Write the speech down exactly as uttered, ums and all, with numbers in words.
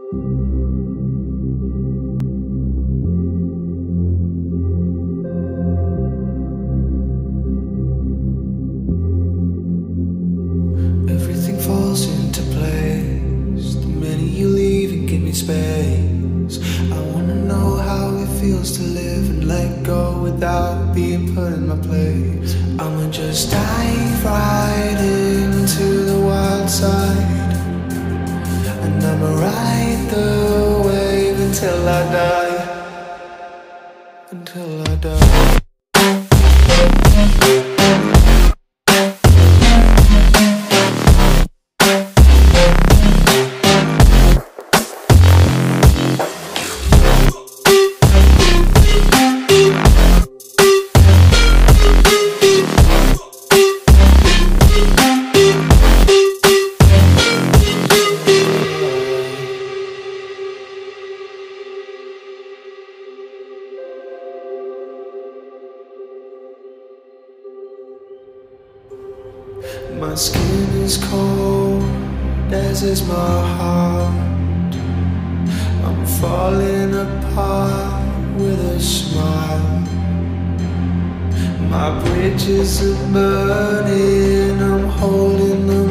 Everything falls into place the minute you leave and give me space. I wanna know how it feels to live and let go without being put in my place. I'ma just dive right into the wild side, and I'ma ride the wave until I die, until I die. My skin is cold, as is my heart. I'm falling apart with a smile. My bridges are burning, I'm holding them